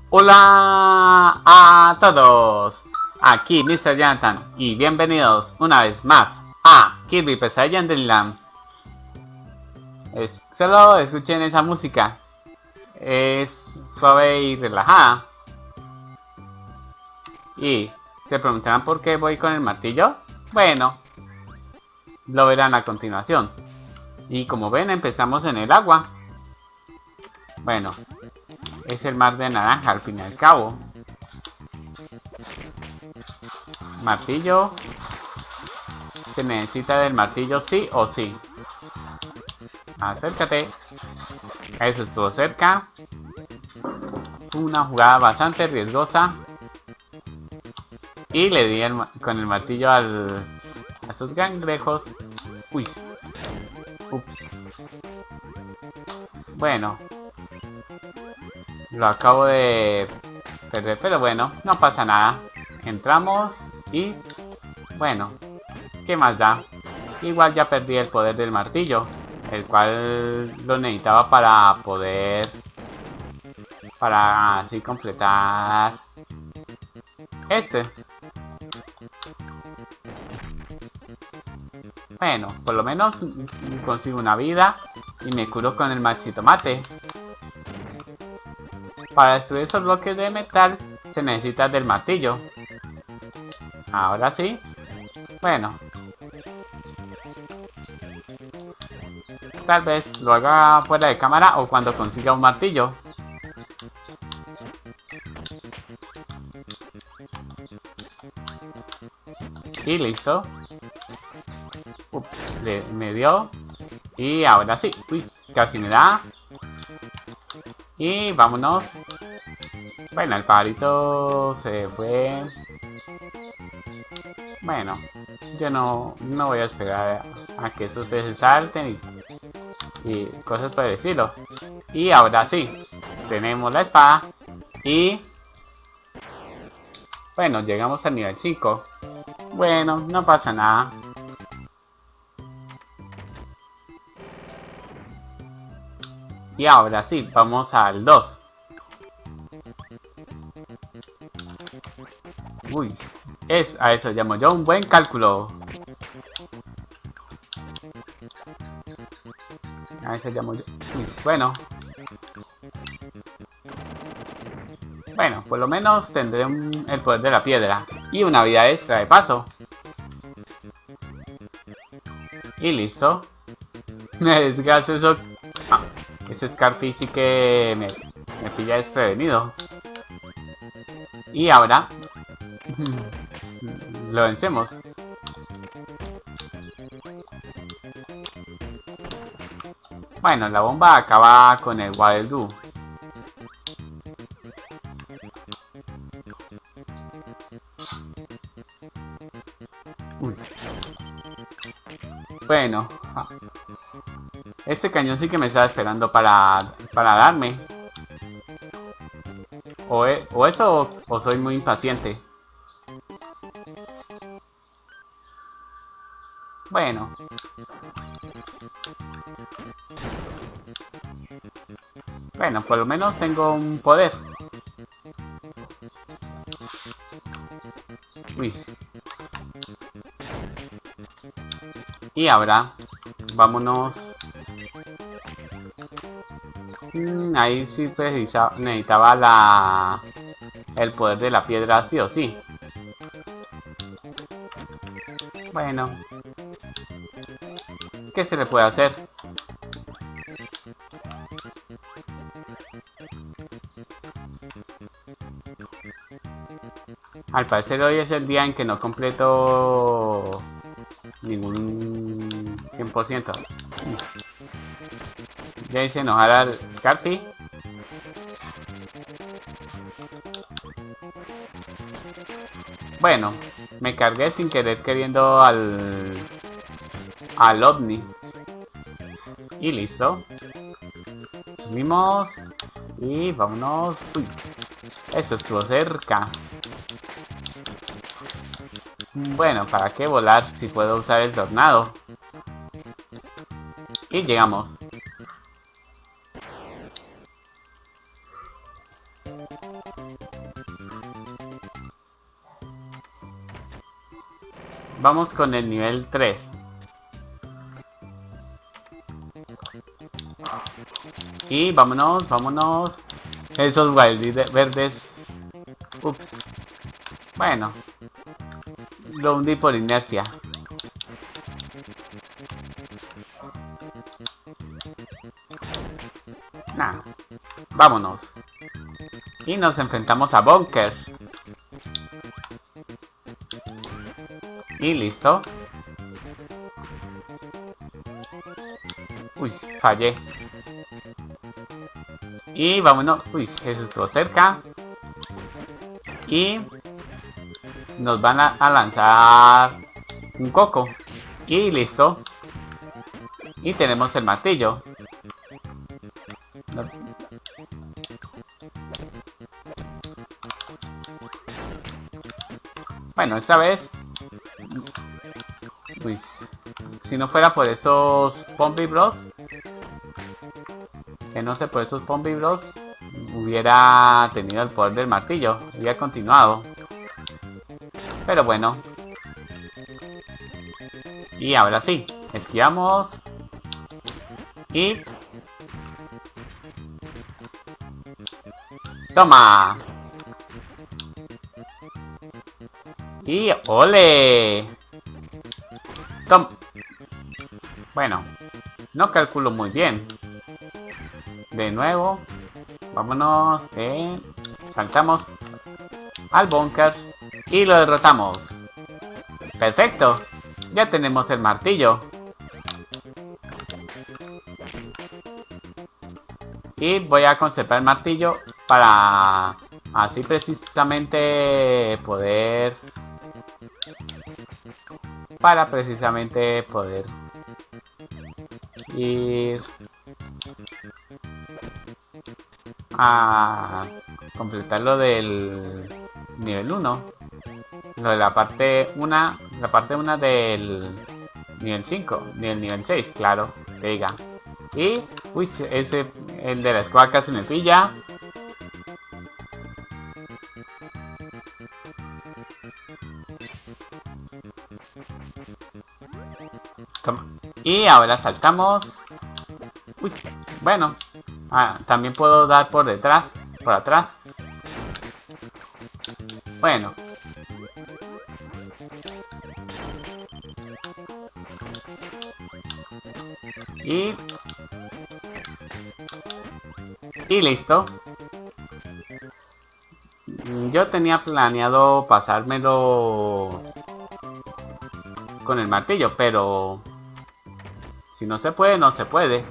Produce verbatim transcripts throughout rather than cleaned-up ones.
Hola a todos, aquí mister Jonathan y bienvenidos una vez más a Kirby Pesadilla en Dreamland. Es, solo escuchen esa música, es suave y relajada. Y se preguntarán por qué voy con el martillo. Bueno, lo verán a continuación. Y como ven, empezamos en el agua. Bueno, es el mar de naranja al fin y al cabo. Martillo. Se necesita del martillo sí o sí. Acércate. Eso estuvo cerca. Una jugada bastante riesgosa. Y le di el, con el martillo al, a sus cangrejos. Uy. Ups. Bueno. Lo acabo de perder, pero bueno, no pasa nada. Entramos y... bueno, ¿qué más da? Igual ya perdí el poder del martillo, el cual lo necesitaba para poder... para así completar... este. Bueno, por lo menos consigo una vida y me curo con el maxi tomate. Para destruir esos bloques de metal se necesita del martillo. Ahora sí. Bueno. Tal vez lo haga fuera de cámara o cuando consiga un martillo. Y listo. Ups, le, me dio. Y ahora sí. Uy, casi me da. Y vámonos. Bueno, el pajarito se fue. Bueno, yo no, no voy a esperar a, a que esos peces salten y, y cosas por decirlo. Y ahora sí, tenemos la espada. Y... bueno, llegamos al nivel cinco. Bueno, no pasa nada. Y ahora sí, vamos al dos. Uy, es a eso llamo yo un buen cálculo. A eso llamo yo. Uy, bueno. Bueno, por lo menos tendré un, el poder de la piedra. Y una vida extra de paso. Y listo. Me desgasto eso. Ah, ese Scarpy sí que me, me pilla desprevenido. Y ahora lo vencemos. Bueno, la bomba acaba con el Waddle Doo. Uy. Bueno, este cañón sí que me estaba esperando para, para darme. O, e, o eso o, o soy muy impaciente. Bueno. Bueno, por lo menos tengo un poder. Uy. Y ahora, vámonos. Mm, ahí sí precisa, necesitaba la el poder de la piedra sí o sí. Bueno. ¿Qué se le puede hacer? Al parecer hoy es el día en que no completo ningún cien por ciento. Ya hice enojar al Scarpy. Bueno, me cargué sin querer queriendo al al ovni. Y listo. Subimos. Y vámonos. Uy, esto estuvo cerca. Bueno, ¿para qué volar si puedo usar el tornado? Y llegamos. Vamos con el nivel tres. Y vámonos, vámonos. Esos Wild verdes. Ups. Bueno. Lo hundí por inercia. Nah. Vámonos. Y nos enfrentamos a Bunker. Y listo. Uy, fallé. Y vámonos. Uy, eso estuvo cerca. Y nos van a, a lanzar un coco. Y listo. Y tenemos el martillo. Bueno, esta vez... Uy, si no fuera por esos Pombi Bros, que no sé, por esos Pombi Bros, hubiera tenido el poder del martillo, hubiera continuado. Pero bueno. Y ahora sí, esquivamos. Y... ¡toma! Y... ¡ole! Tom. Bueno, no calculo muy bien. De nuevo, vámonos, eh, saltamos al búnker y lo derrotamos. Perfecto, ya tenemos el martillo. Y voy a conservar el martillo para así precisamente poder... Para precisamente poder ir a completar lo del nivel uno. Lo de la parte uno, la parte uno del nivel cinco, del nivel seis, claro, que diga. Y, uy, ese, el de la escuadra casi me pilla. Toma. Y ahora saltamos. Uy, bueno. Ah, también puedo dar por detrás, por atrás. Bueno. Y... Y listo. Yo tenía planeado pasármelo con el martillo, pero... si no se puede, no se puede.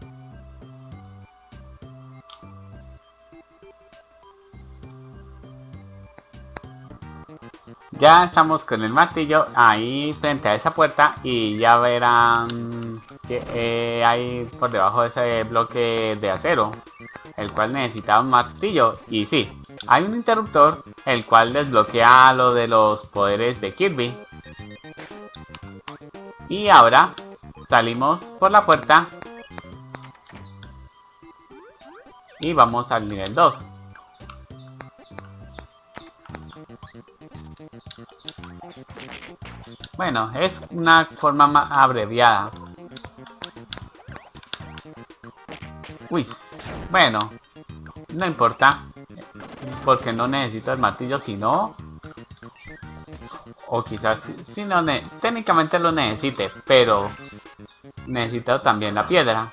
Ya estamos con el martillo ahí frente a esa puerta y ya verán que eh, hay por debajo de ese bloque de acero, el cual necesita un martillo. Y sí, hay un interruptor el cual desbloquea lo de los poderes de Kirby. Y ahora salimos por la puerta y vamos al nivel dos. Bueno, es una forma más abreviada. Uy, bueno, no importa, porque no necesito el martillo, sino... O quizás si no, ne técnicamente lo necesite, pero necesito también la piedra.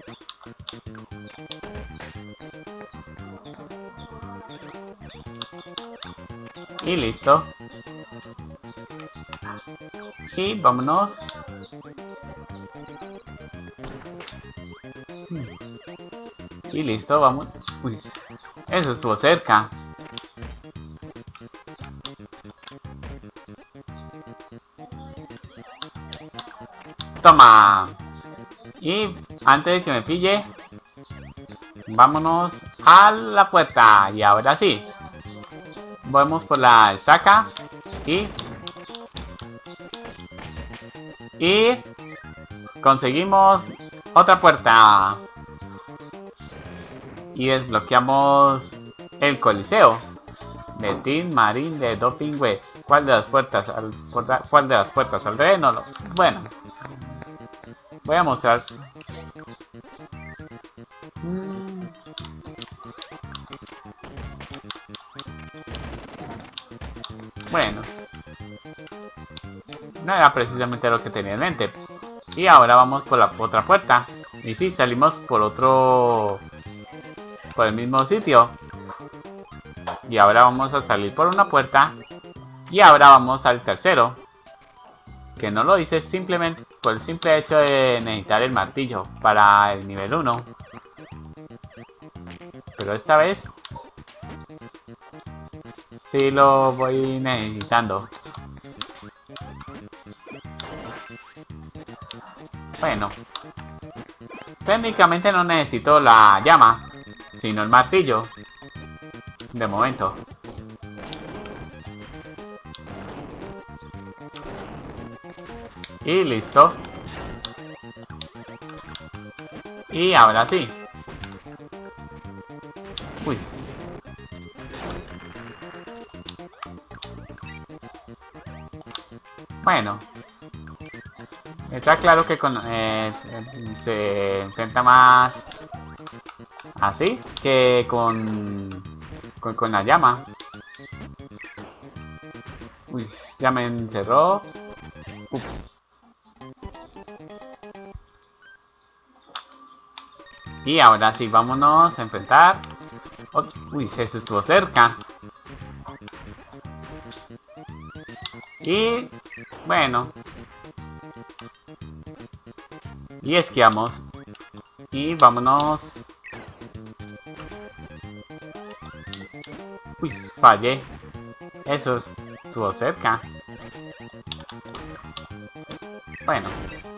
Y listo. Y vámonos. Y listo, vamos. Uy, eso estuvo cerca. Toma. Y antes de que me pille, vámonos a la puerta. Y ahora sí. Vamos por la estaca. Y... Y... conseguimos otra puerta. Y desbloqueamos el Coliseo. De Team Marine de Dopingüe. ¿Cuál de las puertas al cuál de las puertas al rey? No lo. Bueno. Voy a mostrar. Mm. Bueno. No era precisamente lo que tenía en mente. Y ahora vamos por la otra puerta. Y sí, salimos por otro... por el mismo sitio. Y ahora vamos a salir por una puerta. Y ahora vamos al tercero. Que no lo hice simplemente por el simple hecho de necesitar el martillo para el nivel uno. Pero esta vez sí lo voy necesitando. Bueno, técnicamente no necesito la llama, sino el martillo. De momento. Y listo. Y ahora sí. Uy. Bueno. Está claro que con, eh, se intenta más así que con, con, con la llama. Uy, ya me encerró. Ups. Y ahora sí, vámonos a enfrentar. Oh, uy, eso estuvo cerca. Y bueno. Y esquiamos. Y vámonos. Uy, fallé. Eso estuvo cerca. Bueno.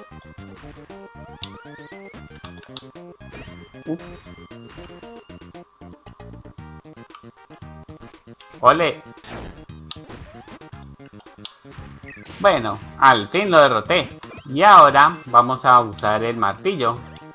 Uf. Ole. Bueno, al fin lo derroté. Y ahora vamos a usar el martillo.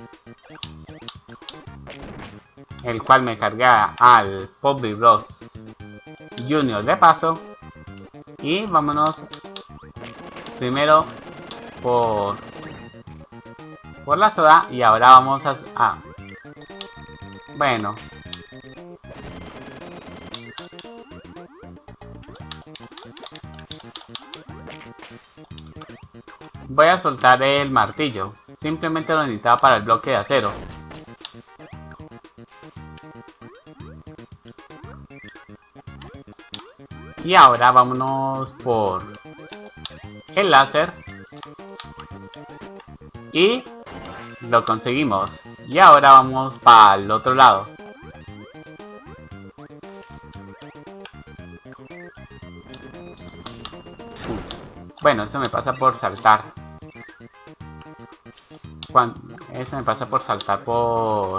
El cual me carga al Poppy Bros Junior de paso. Y vámonos primero por, por la soda. Y ahora vamos a... Ah, bueno. Voy a soltar el martillo. Simplemente lo necesitaba para el bloque de acero. Y ahora vámonos por el láser. Y lo conseguimos. Y ahora vamos para el otro lado. Bueno, eso me pasa por saltar. Cuando, eso me pasa por saltar por...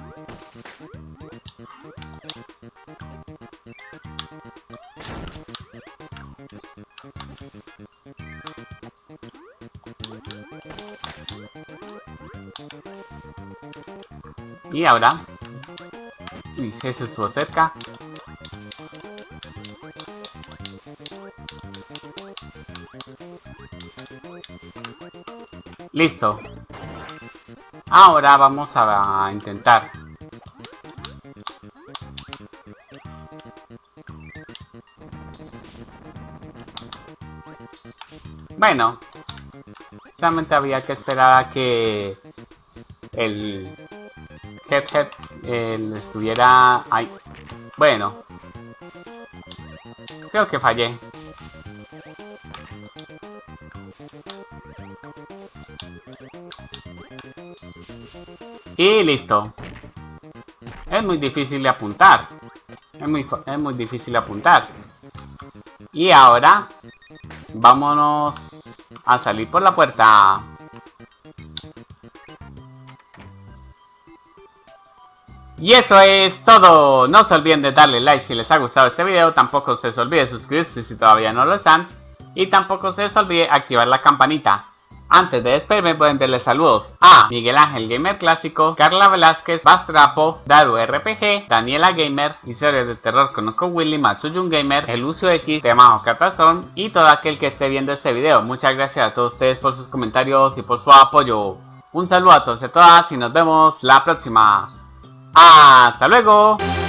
Y ahora... Uy, eso estuvo cerca. Listo. Ahora vamos a intentar. Bueno. Solamente había que esperar a que el Head Head eh, estuviera ahí. Bueno. Creo que fallé. Y listo. Es muy difícil de apuntar. Es muy, es muy difícil de apuntar. Y ahora vámonos a salir por la puerta. Y eso es todo. No se olviden de darle like si les ha gustado este video. Tampoco se olvide suscribirse si todavía no lo están. Y tampoco se les olvide activar la campanita Antes de despedirme pueden enviarle saludos a Miguel Ángel Gamer Clásico, Carla Velázquez, Bastrapo, Daru R P G, Daniela Gamer, Historias de Terror con Uncle Willy, Matsuyun Gamer, El Lucio X, Temajo Catastron y todo aquel que esté viendo este video. Muchas gracias a todos ustedes por sus comentarios y por su apoyo. Un saludo a todos y a todas y nos vemos la próxima. ¡Hasta luego!